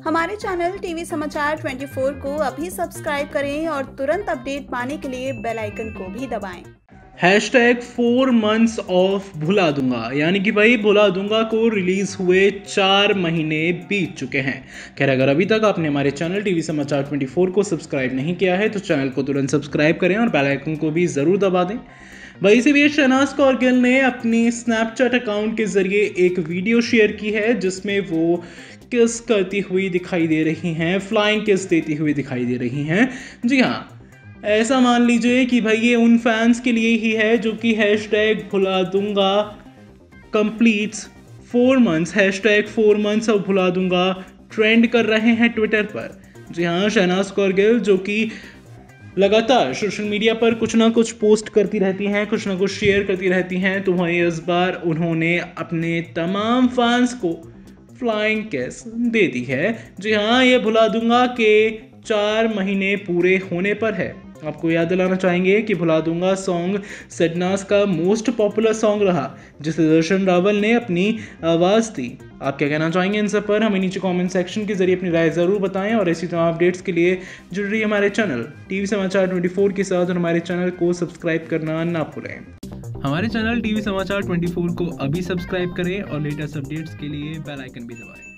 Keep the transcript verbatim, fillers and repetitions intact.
हमारे channel TV समाचार चौबीस को अभी सब्सक्राइब करें और तुरंत अपडेट पाने के लिए बेल आइकन को भी दबाएं। Hashtag four months of Bhula दूंगा, यानी कि भाई भुला दूंगा को रिलीज हुए चार महीने बीत चुके हैं। खैर, अगर अभी तक आपने हमारे चैनल टीवी समाचार चौबीस को सब्सक्राइब नहीं किया है तो चैनल को तुरंत सब्सक्राइब करें और बेल आइकन को भी जरूर दबा दें। वहीं इसी बीच शहनाज कौर गिल ने अपनी स्नैपचैट अकाउंट के जरिए एक वीडियो शेयर की है जिसमें वो किस करती हुई दिखाई दे रही हैं, फ्लाइंग किस देती हुई दिखाई दे रही हैं। जी हाँ, ऐसा मान लीजिए कि भाई ये उन फैंस के लिए ही है जो कि hashtag Bhula Dunga completes four months hashtag four months of Bhula Dunga trend कर रहे हैं ट्विटर पर। जी हाँ, शहनाज कौर गिल जो कि लगातार सोशल मीडिया पर कुछ ना कुछ पोस्ट करती रहती हैं, कुछ ना कुछ शेयर करती रहती हैं, तो वहीं इस बार उन्होंने अपने तमाम फैंस को फ्लाइंग किस दे दी है। जी हाँ, ये भुला दूंगा के चार महीने पूरे होने पर है। आपको याद दिलाना चाहेंगे कि भुला दूंगा सॉन्ग सजनास का मोस्ट पॉपुलर सॉन्ग रहा जिसे दर्शन रावल ने अपनी आवाज़ दी। आप क्या कहना चाहेंगे इन सब पर? हमें नीचे कमेंट सेक्शन के जरिए अपनी राय ज़रूर बताएं और इसी तरह अपडेट्स के लिए जुड़ रही हमारे चैनल टीवी समाचार चौबीस के साथ और हमारे चैनल को सब्सक्राइब करना ना भूलें। हमारे चैनल टीवी समाचार चौबीस को अभी सब्सक्राइब करें और लेटेस्ट अपडेट्स के लिए बेल आइकन भी दबाएं।